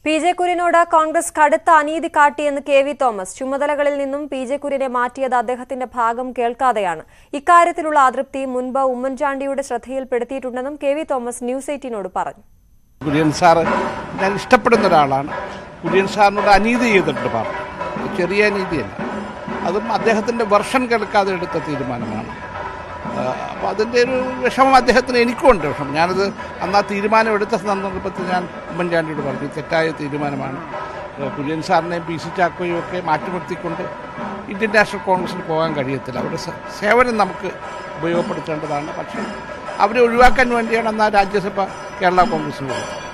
PJ. കുര്യനോട് Congress കടുത്ത അനീതി കാട്ടിയെന്ന് K V. Thomas. ചുമതലകളിൽ നിന്നും പി.ജെ. കുര്യനെ മാറ്റിയത് അദ്ദേഹത്തിന്റെ ഭാഗം കേൾക്കാതെയാണ്. ഇക്കാര്യത്തിലുള്ള അതൃപ്തി മുൻപ് ഉമ്മൻചാണ്ടിയുടെ ശ്രദ്ധയിൽപ്പെടുത്തിയിട്ടുണ്ടെന്നും കെ.വി. തോമസ് ന്യൂസ് 18നോട് പറഞ്ഞു. കുര്യൻ സാർ ഞാൻ ഇഷ്ടപ്പെടുന്ന ഒരാളാണ്. കുര്യൻ സാറിനോട് അനീതി ചെയ്തിട്ട് പറഞ്ഞു. ചെറിയ അനീതിയല്ല, അതും അദ്ദേഹത്തിൻ്റെ വെർഷൻ കേൾക്കാതെ എടുത്ത തീരുമാനമാണ്. അപ്പോൾ അതിൻ്റെ ഒരു വിഷമം അദ്ദേഹത്തിന് എനിക്കുണ്ട്. വിഷമം ഞാനത് അന്ന് ആ തീരുമാനം എടുത്ത സന്ദർഭത്തിൽ ഞാൻ ഉമ്മൻചാണ്ടിയോട് പറഞ്ഞു, തെറ്റായ തീരുമാനമാണ്. കുര്യൻ സാറിനെയും പി.സി. ചാക്കോയും ഒക്കെ മാറ്റിനിർത്തിക്കൊണ്ട് ഇന്ത്യൻ നാഷണൽ കോൺഗ്രസിന് പോകാൻ കഴിയത്തില്ല. അവരുടെ സേവനം നമുക്ക് ഉപയോഗപ്പെടുത്തേണ്ടതാണ്. പക്ഷേ അവരെ ഒഴിവാക്കാൻ വേണ്ടിയാണ് അന്ന് ആ രാജ്യസഭ കേരള കോൺഗ്രസിന് പോകുന്നത്.